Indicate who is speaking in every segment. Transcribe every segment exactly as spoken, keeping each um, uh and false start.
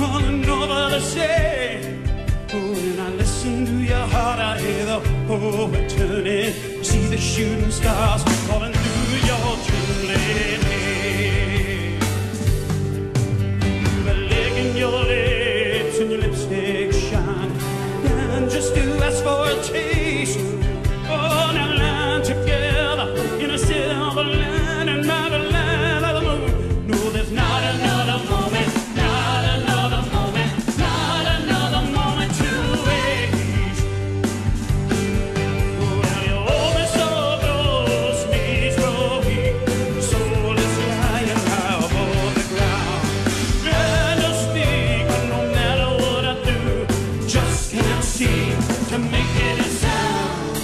Speaker 1: running over the sea. Oh, when I listen to your heart, I hear the poet turning. See the shooting stars falling through your trembling hair. You've a lick in your lips and your lipstick shine, and just to ask for a taste. Oh, now line together in a silver line and by the light of the moon. No, there's not another moment, not another moment, not another moment to waste. Well, you hold me so close, knees grow weak, soul is lying high above the ground. Trying to speak, but no matter what I do, just can't seem to make any sound.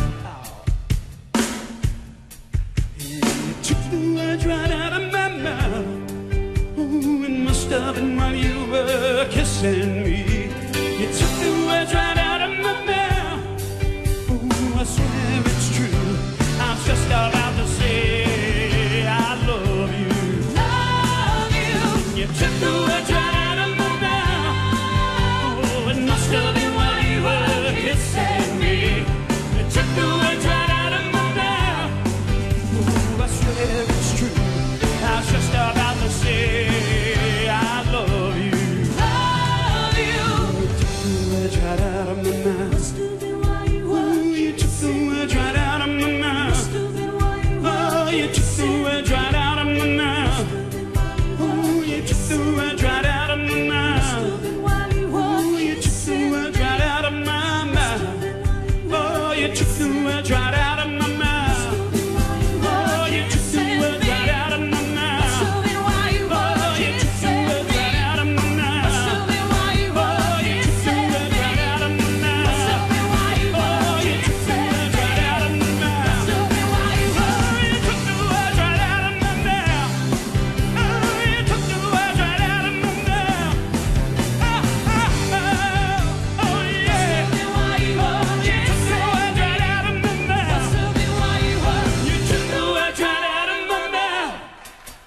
Speaker 1: You took the words right out of my mouth. Oh, it must have been while you were kissing me. You took the words right out of my mouth. Oh, I swear it's true. I was just about to say I love you. Love you. You took the words right out of my mouth. Oh, it must have been while you were kissing me. You took the words right out of my mouth. Oh, I swear it's true. I was just about to say I love you. Love you. You took the words right out of my mouth. Oh, you took the words right out of my mouth. Oh, you took the words right out of my mouth. Oh, you took the words right out of my mouth. Oh, you took the words right out of my mouth. Oh, you took the words right out of my mouth. Oh, you took the words right out of my mouth. Oh, you took the words right out of my mouth. Oh, you took the words right out of my mouth. Oh, you took the words right out of my mouth. Oh, you took the words right out of my mouth. Oh, you took the words right out of my mouth. Oh, oh, oh, oh, yeah. Oh, you took the words right out of my mouth. You took the words right out of my mouth.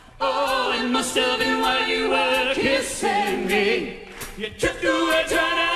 Speaker 1: Oh, it must have been while you were kissing me. You took the words right out.